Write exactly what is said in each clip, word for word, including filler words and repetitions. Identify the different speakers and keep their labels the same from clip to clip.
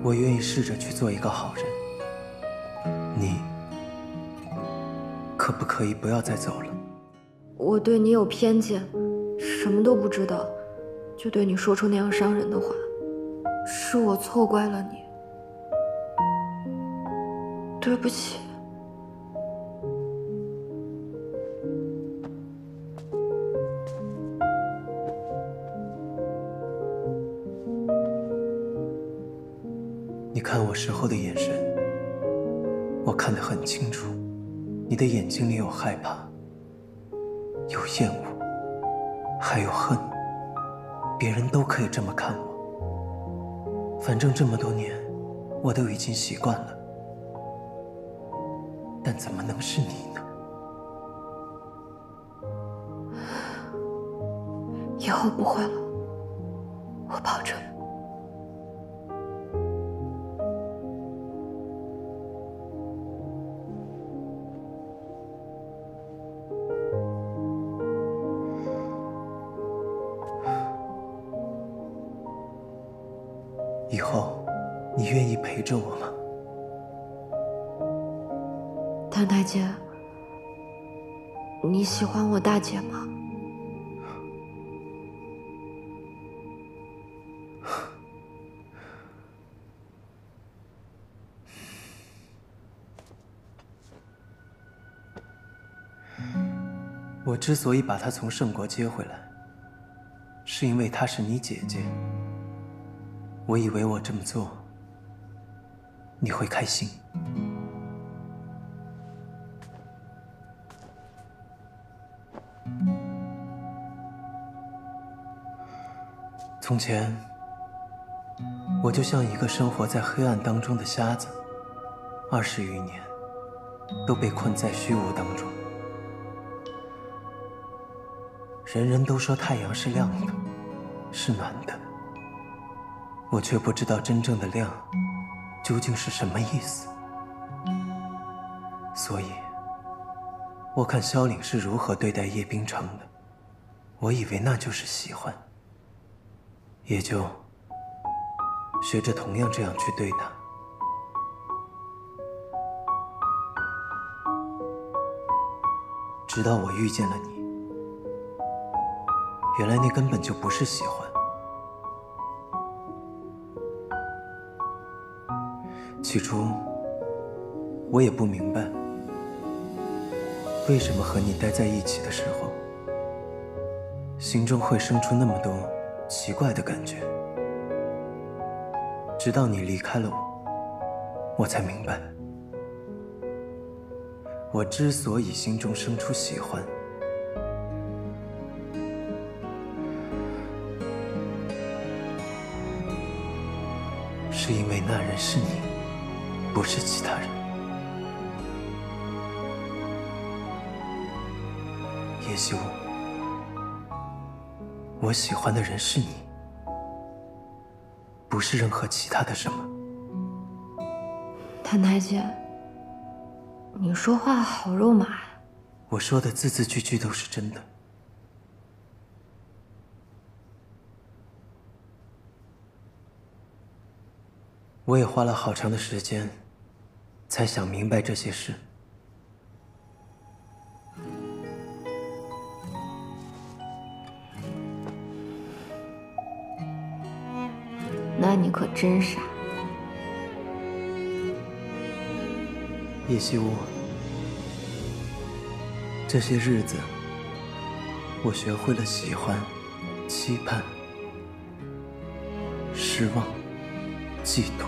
Speaker 1: 我愿意试着去做一个好人。你可不可以不要再走了？
Speaker 2: 我对你有偏见，什么都不知道，就对你说出那样伤人的话，是我错怪了你，对不起。
Speaker 1: 你看我时候的眼神，我看得很清楚，你的眼睛里有害怕，有厌恶，还有恨。别人都可以这么看我，反正这么多年，我都已经习惯了。但怎么能是你呢？
Speaker 2: 以后不会了，我保证。
Speaker 1: 以后，你愿意陪着我吗？
Speaker 2: 谭台姐，你喜欢我大姐吗？
Speaker 1: 我之所以把她从圣国接回来，是因为她是你姐姐。我以为我这么做，你会开心。从前，我就像一个生活在黑暗当中的瞎子，二十余年都被困在虚无当中。人人都说太阳是亮的，是暖的，我却不知道真正的亮究竟是什么意思。所以，我看萧岭是如何对待叶冰城的，我以为那就是喜欢，也就学着同样这样去对他。直到我遇见了你，原来那根本就不是喜欢。起初，我也不明白，为什么和你待在一起的时候，心中会生出那么多奇怪的感觉。直到你离开了我，我才明白，我之所以心中生出喜欢，是因为那人是你，不是其他人。叶修，我喜欢的人是你，不是任何其他的什么。
Speaker 2: 谭台姐，你说话好肉麻呀。
Speaker 1: 我说的字字句句都是真的。我也花了好长的时间，才想明白这些事。
Speaker 2: 那你可真傻。
Speaker 1: 叶希乌，这些日子，我学会了喜欢、期盼、失望、嫉妒、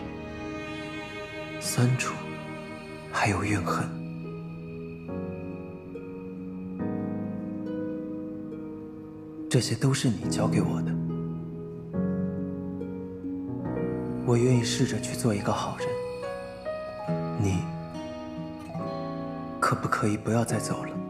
Speaker 1: 酸楚，还有怨恨。这些都是你教给我的。我愿意试着去做一个好人。你可不可以不要再走了？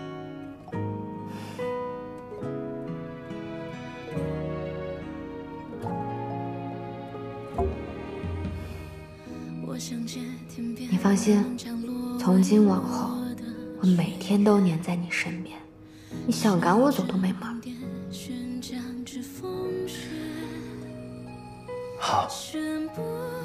Speaker 2: 你放心，从今往后，我每天都黏在你身边，你想赶我走都没门。
Speaker 1: 好。